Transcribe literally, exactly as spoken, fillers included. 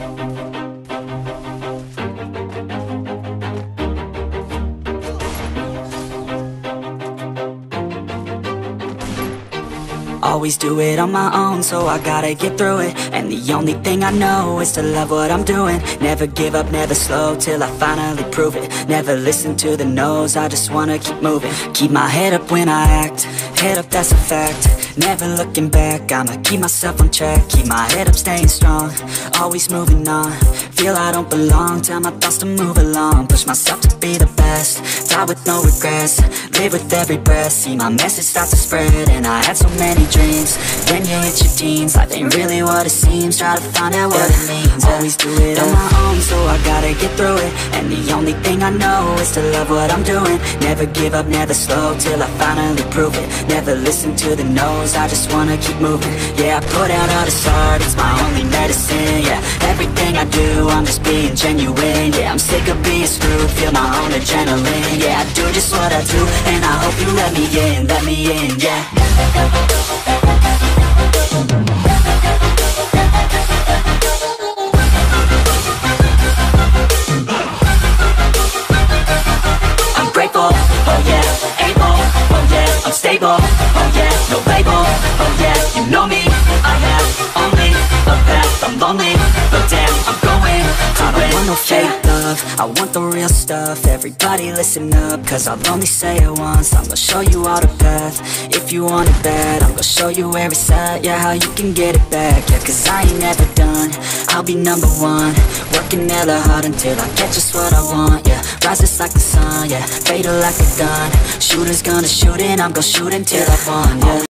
Always do it on my own, so I gotta get through it. And the only thing I know is to love what I'm doing. Never give up, never slow, till I finally prove it. Never listen to the no's, I just wanna keep moving. Keep my head up when I act, head up, that's a fact. Never looking back, I'ma keep myself on track. Keep my head up, staying strong, always moving on. Feel I don't belong, tell my thoughts to move along. Push myself to be the best, die with no regrets. Live with every breath, see my message start to spread. And I had so many dreams, then you hit your teens. Life ain't really what it seems, try to find out what it means. Always do it on my own, so I gotta get through it. And the only thing I know is to love what I'm doing. Never give up, never slow, till I finally prove it. Never listen to the no's, I just wanna keep moving. Yeah, I put out all this art, it's my only medicine. Yeah, everything I do, I'm just being genuine. Yeah, I'm sick of being screwed, feel my own adrenaline. Yeah, I do just what I do, and I hope you let me in, let me in, yeah. I'm grateful, oh yeah, able, oh yeah, I'm stable, oh yeah, no label, oh yeah, you know me, I have only a path, I'm lonely, but damn, I'm going to I don't want no fake love, I want the real stuff. Everybody listen up, cause I'll only say it once. I'm gonna show you all the path, if you want it bad. I'm gonna show you where it's at, yeah, how you can get it back. Yeah, cause I ain't never done, I'll be number one. Working hella hard until I get just what I want, yeah. Rises like the sun, yeah, fatal like a gun. Shooter's gonna shoot and I'm gonna shoot until I won, yeah.